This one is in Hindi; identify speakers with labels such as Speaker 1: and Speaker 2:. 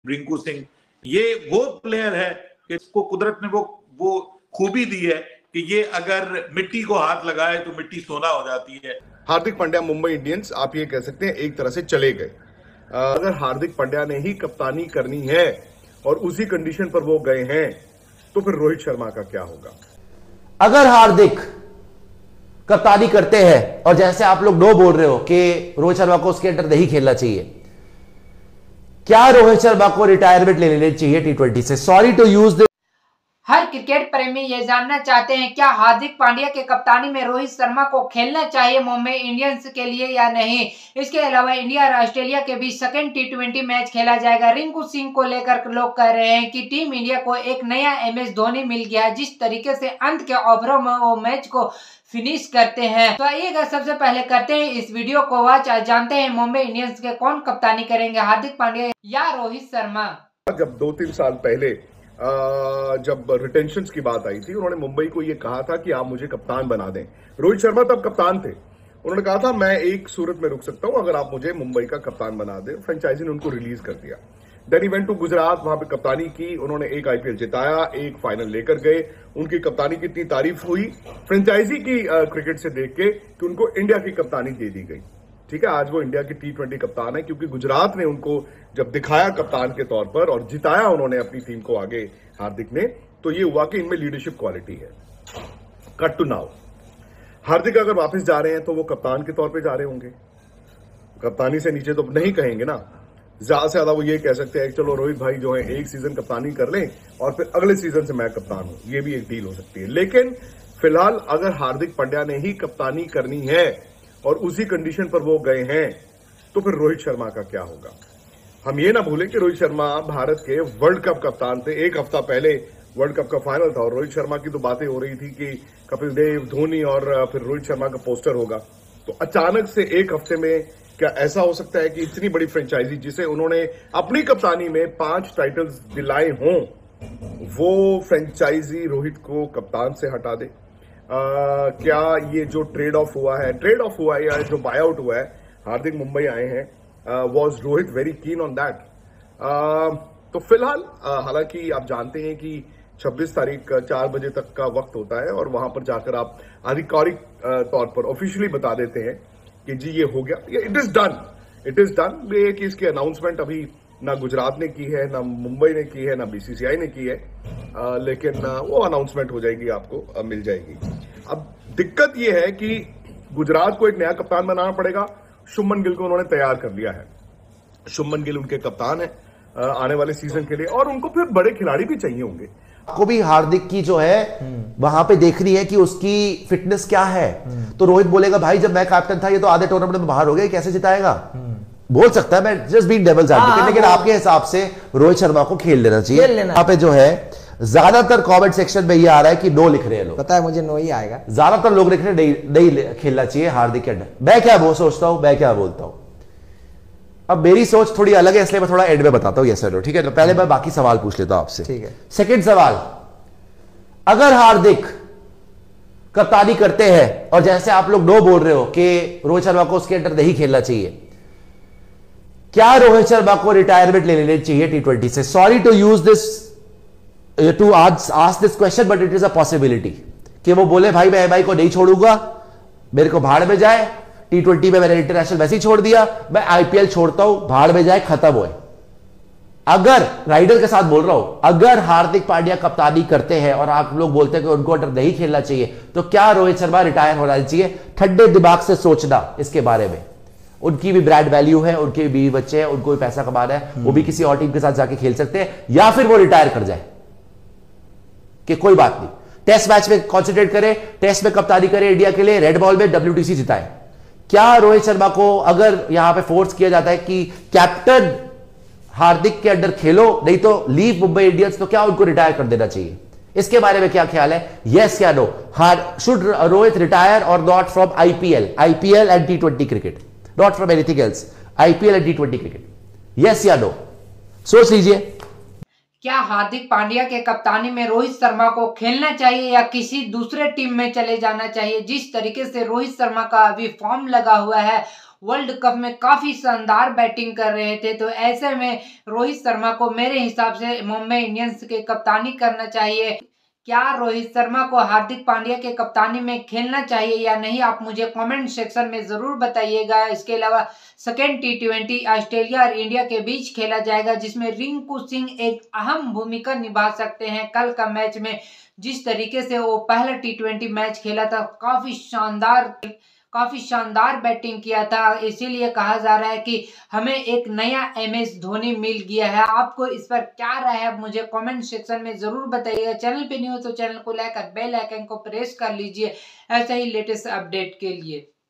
Speaker 1: रिंकू सिंह, ये वो प्लेयर है कि इसको कुदरत ने वो खूबी दी है कि ये अगर मिट्टी को हाथ लगाए तो मिट्टी सोना हो जाती है।
Speaker 2: हार्दिक पांड्या मुंबई इंडियंस आप ये कह सकते हैं एक तरह से चले गए। अगर हार्दिक पांड्या ने ही कप्तानी करनी है और उसी कंडीशन पर वो गए हैं तो फिर रोहित शर्मा का क्या होगा?
Speaker 3: अगर हार्दिक कप्तानी करते हैं और जैसे आप लोग नो बोल रहे हो कि रोहित शर्मा को उसके अंडर नहीं खेलना चाहिए, क्या रोहित शर्मा को रिटायरमेंट ले लेनी चाहिए टी20 से? Sorry to use this.
Speaker 4: हर क्रिकेट प्रेमी ये जानना चाहते हैं क्या हार्दिक पांड्या के कप्तानी में रोहित शर्मा को खेलना चाहिए मुंबई इंडियंस के लिए या नहीं। इसके अलावा इंडिया और ऑस्ट्रेलिया के बीच सेकंड टी20 मैच खेला जाएगा। रिंकू सिंह को लेकर लोग कह रहे हैं कि टीम इंडिया को एक नया MS धोनी मिल गया, जिस तरीके से अंत के ओवरों में वो मैच को फिनिश करते हैं। तो आइएगा सबसे पहले करते हैं इस वीडियो को वॉच, जानते हैं मुंबई इंडियंस के कौन कप्तानी करेंगे, हार्दिक पांड्या या रोहित शर्मा।
Speaker 2: जब 2-3 साल पहले जब रिटेंशंस की बात आई थी, उन्होंने मुंबई को ये कहा था कि आप मुझे कप्तान बना दें। रोहित शर्मा तब कप्तान थे। उन्होंने कहा था मैं एक सूरत में रुक सकता हूं अगर आप मुझे मुंबई का कप्तान बना दें। फ्रेंचाइजी ने उनको रिलीज कर दिया। Then he went to Gujarat, वहां पे कप्तानी की उन्होंने, एक IPL जिताया, एक फाइनल लेकर गए। उनकी कप्तानी की इतनी तारीफ हुई फ्रेंचाइजी की क्रिकेट से देख के कि उनको इंडिया की कप्तानी दे दी गई। ठीक है, आज वो इंडिया की T20 कप्तान है क्योंकि गुजरात ने उनको जब दिखाया कप्तान के तौर पर और जिताया उन्होंने अपनी टीम को आगे हार्दिक ने, तो ये हुआ कि इनमें लीडरशिप क्वालिटी है। कट टू नाउ, हार्दिक अगर वापस जा रहे हैं तो वो कप्तान के तौर पे जा रहे होंगे, कप्तानी से नीचे तो नहीं कहेंगे ना। ज्यादा से ज्यादा वो ये कह सकते हैं चलो रोहित भाई जो है एक सीजन कप्तानी कर लें और फिर अगले सीजन से मैं कप्तान हूं, ये भी एक डील हो सकती है। लेकिन फिलहाल अगर हार्दिक पांड्या ने ही कप्तानी करनी है और उसी कंडीशन पर वो गए हैं तो फिर रोहित शर्मा का क्या होगा? हम ये ना भूलें कि रोहित शर्मा भारत के वर्ल्ड कप कप्तान थे। एक हफ्ता पहले वर्ल्ड कप का फाइनल था और रोहित शर्मा की तो बातें हो रही थी कि कपिल देव, धोनी और फिर रोहित शर्मा का पोस्टर होगा। तो अचानक से एक हफ्ते में क्या ऐसा हो सकता है कि इतनी बड़ी फ्रेंचाइजी जिसे उन्होंने अपनी कप्तानी में 5 टाइटल्स दिलाए हों, वो फ्रेंचाइजी रोहित को कप्तान से हटा दे? क्या ये जो ट्रेड ऑफ हुआ है या जो बाय आउट हुआ है, हार्दिक मुंबई आए हैं, was Rohit very keen on that? तो फिलहाल हालांकि आप जानते हैं कि 26 तारीख 4 बजे तक का वक्त होता है और वहां पर जाकर आप आधिकारिक तौर पर ऑफिशियली बता देते हैं कि जी ये हो गया, इट इज डन। ये कि इसकी अनाउंसमेंट अभी ना गुजरात ने की है, ना मुंबई ने की है, ना BCCI ने की है, लेकिन वो अनाउंसमेंट हो जाएगी, आपको मिल जाएगी। अब दिक्कत ये है कि गुजरात को एक नया कप्तान बनाना पड़ेगा। शुभमन गिल को उन्होंने तैयार कर लिया है। शुभमन गिल उनके कप्तान है आने वाले सीजन के लिए और उनको फिर बड़े खिलाड़ी भी चाहिए होंगे।
Speaker 3: आपको भी हार्दिक की जो है वहां पे देखनी है कि उसकी फिटनेस क्या है। तो रोहित बोलेगा भाई जब मैं कैप्टन था ये तो आधे टूर्नामेंट में बाहर हो गए, कैसे जिताएगा? बोल सकता है, मैं जस्ट बीइंग डेविल्स एडवोकेट, लेकिन आपके हिसाब से रोहित शर्मा को खेल लेना चाहिए। यहाँ पे जो है ज्यादातर कमेंट सेक्शन में ये आ रहा है कि नो लिख रहे हैं लोग।
Speaker 5: पता है मुझे नो ही आएगा।
Speaker 3: ज्यादातर लोग लिख रहे हैं नहीं खेलना चाहिए हार्दिक के अंडर। मैं क्या वो सोचता हूं, मैं क्या बोलता हूं, अब मेरी सोच थोड़ी अलग है, इसलिए मैं थोड़ा एंड में बताता हूं। यस सर, ठीक है? तो पहले मैं बाकी सवाल पूछ लेता हूं आपसे।
Speaker 5: ठीक है।
Speaker 3: सेकंड सवाल, अगर हार्दिक कप्तानी करते हैं और जैसे आप लोग नो बोल रहे हो कि रोहित शर्मा को उसके अंडर नहीं खेलना चाहिए, क्या रोहित शर्मा को रिटायरमेंट ले लेनी चाहिए टी20 से? Sorry to use this to ask this question, but it is a possibility कि वो बोले भाई मैं MI को नहीं छोड़ूंगा, मेरे को भाड़ में जाए, टी20 में मैंने इंटरनेशनल वैसे ही छोड़ दिया, मैं IPL छोड़ता हूं, भाड़ में जाए, खत्म होए। अगर राइडर के साथ बोल रहा हूं, अगर हार्दिक पांड्या कप्तानी करते हैं और आप लोग बोलते हैं कि उनको अंडर नहीं खेलना चाहिए, तो क्या रोहित शर्मा रिटायर होना चाहिए? ठंडे दिमाग से सोचना इसके बारे में। उनकी भी ब्रांड वैल्यू है, उनके भी बच्चे हैं, उनको भी पैसा कमाना है, वो भी किसी और टीम के साथ जाके खेल सकते हैं, या फिर वो रिटायर कर जाए कि कोई बात नहीं, टेस्ट मैच में कॉन्सेंट्रेट करें, टेस्ट में कप्तानी करें इंडिया के लिए, रेड बॉल में WTC जिताए। क्या रोहित शर्मा को अगर यहां पे फोर्स किया जाता है कि कैप्टन हार्दिक के अंडर खेलो, नहीं तो लीव मुंबई इंडियंस, तो क्या उनको रिटायर कर देना चाहिए? इसके बारे में क्या ख्याल है? यस या नो? शुड रोहित रिटायर और not from IPL and T20 cricket, not from anything else, IPL and T20 cricket? Yes या नो? सोच लीजिए।
Speaker 4: क्या हार्दिक पांड्या के कप्तानी में रोहित शर्मा को खेलना चाहिए या किसी दूसरे टीम में चले जाना चाहिए? जिस तरीके से रोहित शर्मा का अभी फॉर्म लगा हुआ है वर्ल्ड कप में काफी शानदार बैटिंग कर रहे थे। तो ऐसे में रोहित शर्मा को मेरे हिसाब से मुंबई इंडियंस के कप्तानी करना चाहिए। क्या रोहित शर्मा को हार्दिक पांड्या के कप्तानी में खेलना चाहिए या नहीं, आप मुझे कमेंट सेक्शन में जरूर बताइएगा। इसके अलावा सेकेंड T20 ऑस्ट्रेलिया और इंडिया के बीच खेला जाएगा, जिसमें रिंकू सिंह एक अहम भूमिका निभा सकते हैं। कल का मैच में जिस तरीके से वो पहला T20 मैच खेला था, काफी शानदार बैटिंग किया था, इसीलिए कहा जा रहा है कि हमें एक नया MS धोनी मिल गया है। आपको इस पर क्या राय है, मुझे कमेंट सेक्शन में जरूर बताइएगा। चैनल पे न्यू हो तो चैनल को लाइक और बेल आइकन को प्रेस कर लीजिए ऐसे ही लेटेस्ट अपडेट के लिए।